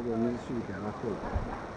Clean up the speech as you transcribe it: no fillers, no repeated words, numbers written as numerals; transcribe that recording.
で水しぶき上がってるから。